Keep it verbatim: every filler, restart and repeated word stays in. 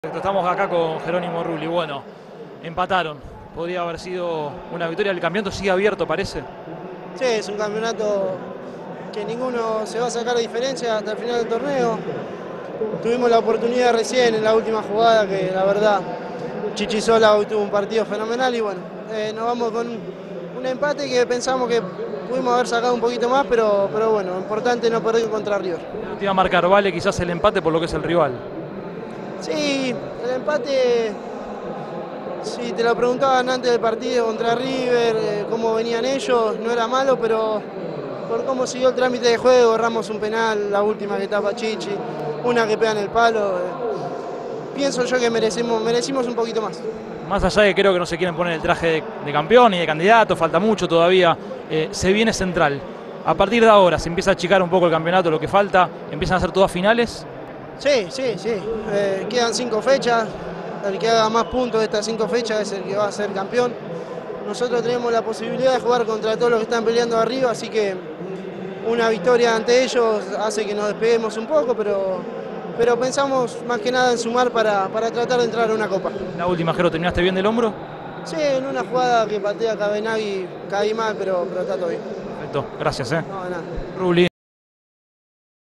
Estamos acá con Jerónimo Rulli. Bueno, empataron. Podría haber sido una victoria. El campeonato sigue abierto, parece. Sí, es un campeonato que ninguno se va a sacar de diferencia hasta el final del torneo. Tuvimos la oportunidad recién en la última jugada que la verdad Chichisola hoy tuvo un partido fenomenal y bueno, eh, nos vamos con un empate que pensamos que pudimos haber sacado un poquito más, pero, pero bueno, importante no perder contra River. Te iba a marcar, vale, quizás el empate por lo que es el rival. Sí, el empate, si te lo preguntaban antes del partido contra River, eh, cómo venían ellos, no era malo, pero por cómo siguió el trámite de juego, erramos un penal, la última que tapa Chichi, una que pega en el palo. Eh, pienso yo que merecemos, merecimos un poquito más. Más allá de que creo que no se quieren poner el traje de, de campeón y de candidato, falta mucho todavía, eh, se viene Central. A partir de ahora se empieza a achicar un poco el campeonato, lo que falta, empiezan a ser todas finales. Sí, sí, sí. Eh, quedan cinco fechas. El que haga más puntos de estas cinco fechas es el que va a ser campeón. Nosotros tenemos la posibilidad de jugar contra todos los que están peleando arriba, así que una victoria ante ellos hace que nos despeguemos un poco, pero, pero pensamos más que nada en sumar para, para tratar de entrar a una copa. La última, Jero, ¿terminaste bien del hombro? Sí, en una jugada que patea Cabenagui caí mal, pero, pero está todo bien. Perfecto, gracias. Eh. No, de nada. Rulli.